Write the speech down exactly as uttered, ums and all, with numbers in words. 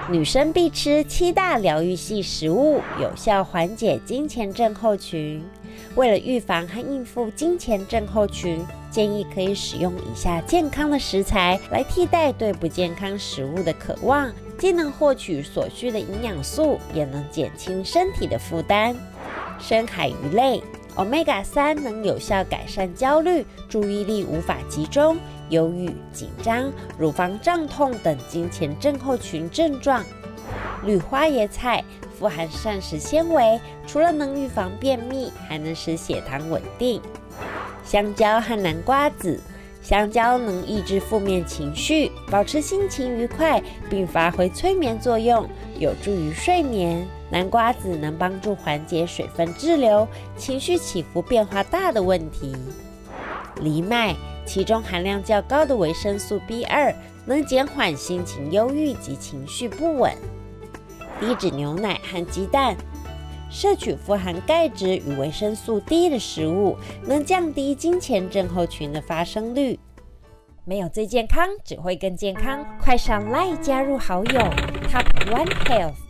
女生必吃七大疗愈系食物，有效缓解经前症候群。为了预防和应付经前症候群，建议可以使用以下健康的食材来替代对不健康食物的渴望，既能获取所需的营养素，也能减轻身体的负担。深海鱼类 Omega 三 能有效改善焦虑、注意力无法集中、忧郁、紧张、乳房胀痛等经前症候群症状。绿花椰菜富含膳食纤维，除了能预防便秘，还能使血糖稳定。香蕉和南瓜子，香蕉能抑制负面情绪，保持心情愉快，并发挥催眠作用，有助于睡眠。南瓜子能帮助缓解水分滞留、情绪起伏变化大的问题。藜麦，其中含量较高的维生素 B 二，能减缓心情忧郁及情绪不稳。低脂牛奶和鸡蛋，摄取富含钙质与维生素 D 的食物，能降低经前症候群的发生率。没有最健康，只会更健康。快上 LINE 加入好友 Top One Health。